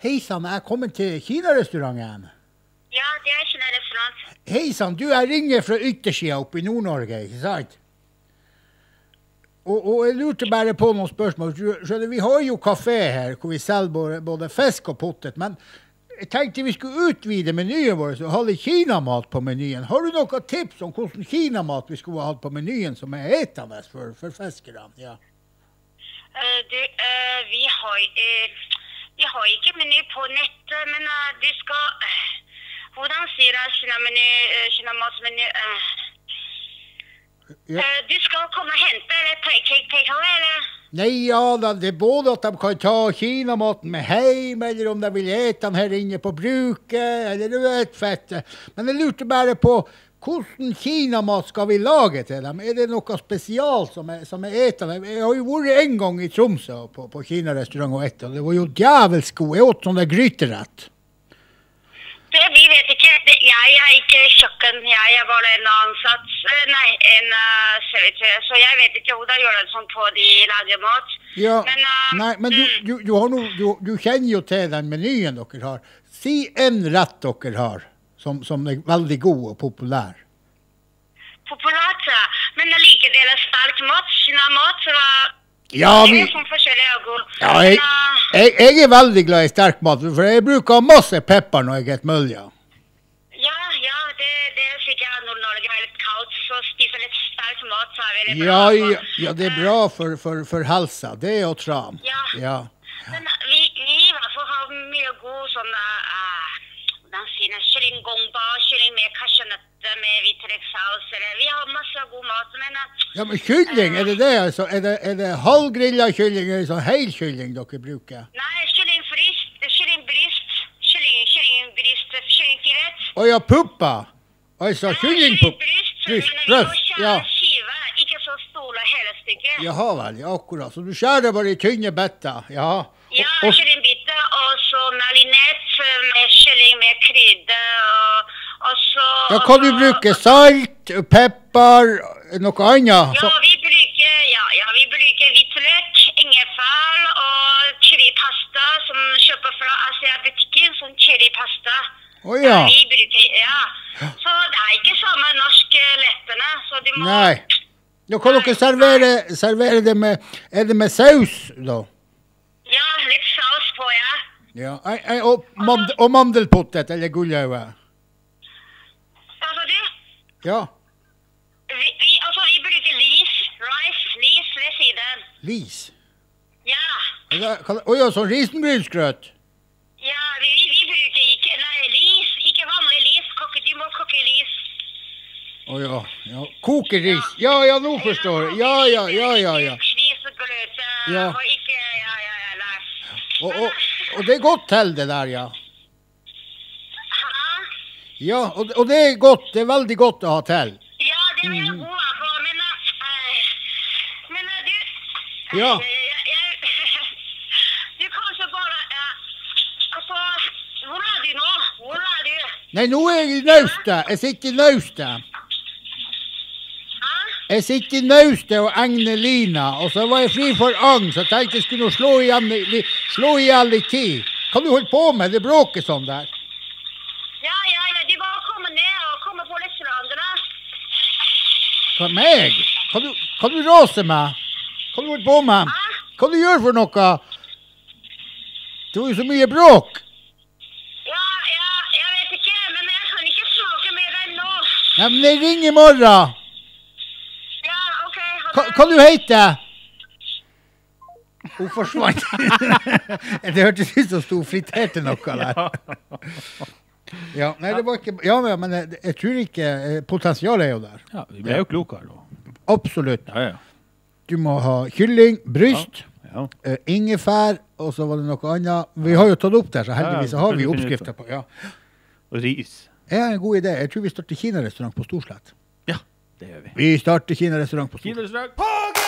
Hei sann, jeg er kommet til Kina-restauranten. Ja, det er Kina-restaurant. Hei sann, du jeg ringer fra yttersida oppe i Nord-Norge, ikke sant? Og jeg lurte bare på noen spørsmål. Skjønner, vi har jo kafé her, hvor vi selger både fisk og potet, men jeg tenkte vi skulle utvide menyen vår, så ha litt kinamat på menyen. Har du noen tips om hvordan kinamat vi skulle ha på menyen som er etende for fiskerne? Ja. Vi har ikke meny på nettet, men du skal... Hvordan sier jeg kinamatsmeny? Ja. Du skal komme og hente, eller take away, eller? Nei, ja, det er både at de kan ta kinamaten med heim, eller om de vil ete den her inne på bruket, eller du vet, fett. Men jeg lurte bare på, hvordan kinamat skal vi lage til dem? Er det noe spesial som er etende? Jeg har jo vært en gang i Tromsø på Kina-restaurant og etter, det var jo djevelsk god. Jeg åt sånn der gryterett. Vi vet ikke. Jeg er ikke kjøkken. Jeg er bare en ansatt. Nei, en servitør. Så jeg vet ikke hvordan gjør det sånn på de lager mat. Ja, men du kjenner jo til den menyen dere har. Si en rett dere har, som er veldig god og populær. Populært? Men jeg liker dere sterk mat, kinamat. Ja, det er sånn forskjellig og god. Ja, jeg er veldig glad i sterk mat, for jeg bruker masse pepper når jeg et mølja. Ja, det er sikkert Nord-Norge er litt kaldt, så spiser litt sterk mat, så er det bra. Ja, det er bra for helsa, det er jo tran. Ja. Men vi i hvert fall har mye god sånn, hvordan sier jeg, kylling gomba, kylling med kasjonøtter, med hvitløkssaus, vi har masse god mat, men... Ja, men kylling, er det det? Altså, er det halvgrillet kylling, eller sånn heilkylling dere bruker? Nei, kyllingfrist, kyllingbrist, kyllingfilet. Ja, puppa. Altså, kyllingbrist, ja. Skive, ikke så store hele stykket. Jaha vel, ja, akkurat. Så du skjærer bare i tynne better, ja. Ja, kyllingbitter, og så marinert med kylling med krydder, og så... Ja, kan du bruke salt, pepper, noe annet? Ja, vi bruker hvitløk, ingefær og chilipasta som kjøper fra Asia-butikken, som chilipasta. Ja. Vi bruker, så det er ikke samme norske lettene, så du må... Nei. Nå kan dere servere det med, er det med saus da? Ja, litt saus på, Ja, og mandelpotet eller gulløve. Hva sa du? Ja. Vi bruker ris ved siden. Ris? Ja. Ja, sånn risengrynsgrøt? Ja, vi bruker ikke, ikke vanlig ris, du må koke ris. Ja, koke ris. Ja, nå forstår jeg. Ja. Risegrøt, og ikke, Og det er godt til det der, ja. Ja, og det er godt, det er veldig godt å ha til. Ja, det er jo god, men du... Ja. Du kanskje bare... Altså, hvor er du nå? Nei, nå er jeg i Naustet. Jeg sitter i Naustet. Jeg sitter i Naustet og egner lina, og så var jeg fri for agn, så tenkte jeg skulle slå igjen litt tid. Kan du holde på med det bråket sånn der? Ja, du bare komme ned og komme på restauranten da. Hva meg? Kan du rase meg? Kan du holde på med? Hva du gjør for noe? Det var jo så mye bråk. Ja, jeg vet ikke, men jeg kan ikke snakke med deg nå. Nei, men jeg ringer i morgen. Ja, ok. Hva du heter? Hun forsvant. Det hørtes ut som stod friterte noe der. Ja, nei, det var ikke... Ja, men jeg tror ikke... Potensialet er jo der. Ja, vi ble jo klokere da. Absolutt. Ja. Du må ha kylling, bryst, ingefær, og så var det noe annet. Vi har jo tatt opp der, så heldigvis har vi oppskrifter på. Ja. Og ris. Ja, en god idé. Jeg tror vi starter Kina-restaurant på Storslett. Ja, det gjør vi. Vi starter Kina-restaurant på Storslett. Kina-restaurant!